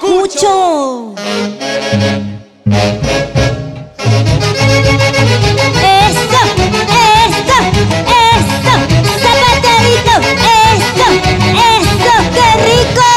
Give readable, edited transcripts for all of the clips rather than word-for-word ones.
escucho. Eso, eso, eso, zapaterito, eso, qué rico.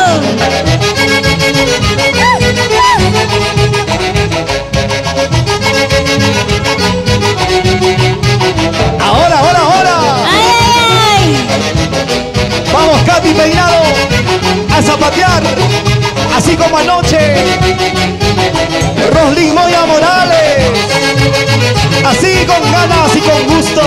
Ahora, ahora, ahora. Ay, ay, ay. Vamos, Katy Peinado, a zapatear, así como anoche. Roslyn Moya Morales, así con ganas y con gusto.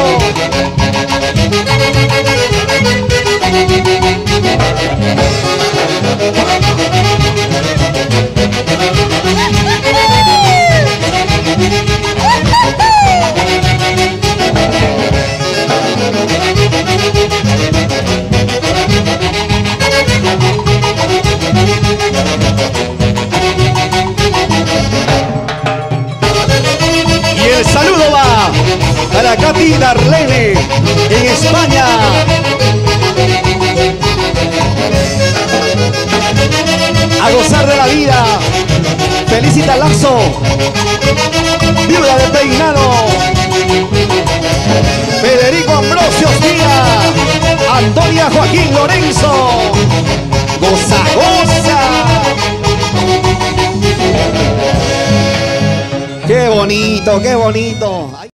Y el saludo va para Katy Darlene en España. A gozar de la vida. Felicita Lazo, viuda de Peinado. Federico Ambrosio Díaz, Antonia Joaquín Lorenzo. Goza, goza. Qué bonito, qué bonito.